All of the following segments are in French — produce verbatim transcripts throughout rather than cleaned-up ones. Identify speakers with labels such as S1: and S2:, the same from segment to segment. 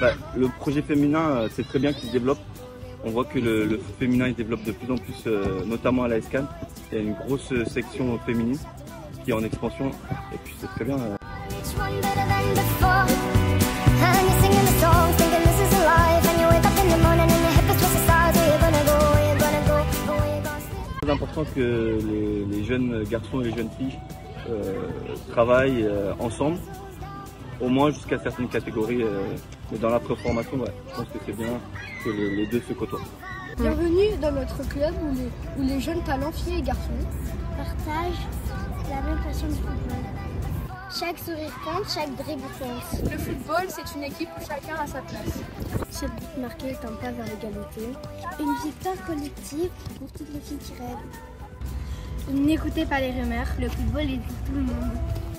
S1: Bah, le projet féminin, c'est très bien qu'il se développe. On voit que le, le foot féminin il se développe de plus en plus, euh, notamment à la S C A N. Il y a une grosse section féminine qui est en expansion et puis c'est très bien. Euh. C'est important que les, les jeunes garçons et les jeunes filles euh, travaillent euh, ensemble, au moins jusqu'à certaines catégories. Euh, mais dans la préformation, ouais, je pense que c'est bien que les, les deux se côtoient.
S2: Bienvenue dans notre club où les, où les jeunes talents filles et garçons
S3: partagent la même passion du football. Chaque sourire compte, chaque dribble compte.
S2: Le football, c'est une équipe où chacun a sa place.
S3: Chaque but marqué est un pas vers l'égalité. Une victoire collective pour toutes les filles qui rêvent. N'écoutez pas les rumeurs, le football est pour tout le monde.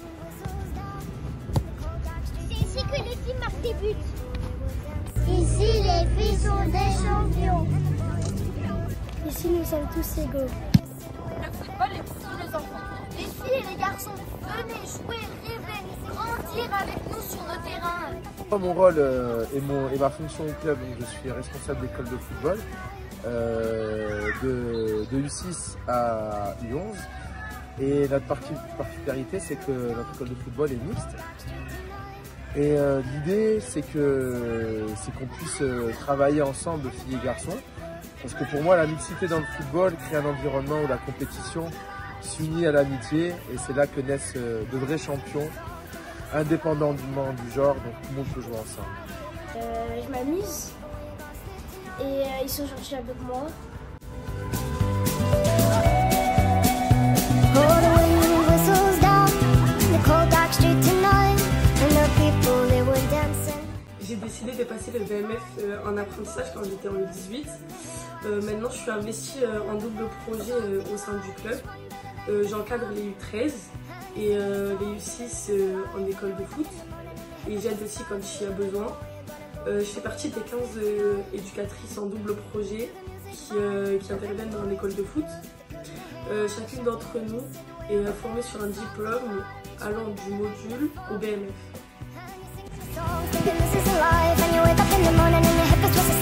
S3: C'est ici que les filles marquent des buts. Ici, les filles sont des champions. Ici, nous sommes tous égaux.
S2: Le football est pour tous les enfants. Les filles et les garçons, venez jouer, rêver, grandir avec nous sur le terrain.
S4: Mon rôle euh, et, mon, et ma fonction au club, donc je suis responsable d'école de football euh, de, de U six à U onze. Et notre particularité, c'est que notre école de football est mixte. Et euh, l'idée, c'est que c'est qu'on puisse euh, travailler ensemble, filles et garçons. Parce que pour moi, la mixité dans le football crée un environnement où la compétition s'unit à l'amitié. Et c'est là que naissent euh, de vrais champions, indépendamment du genre, donc tout le monde peut jouer ensemble.
S3: Euh, je m'amuse et euh, ils sont gentils avec moi.
S5: J'ai décidé de passer le V M F en apprentissage quand j'étais en U dix-huit. Euh, maintenant, je suis investie en double projet au sein du club. Euh, J'encadre les U treize et euh, les U six euh, en école de foot. Et j'aide aussi quand il y a besoin. Euh, je fais partie des quinze euh, éducatrices en double projet qui, euh, qui interviennent dans l'école de foot. Euh, chacune d'entre nous est formée sur un diplôme allant du module au B M F.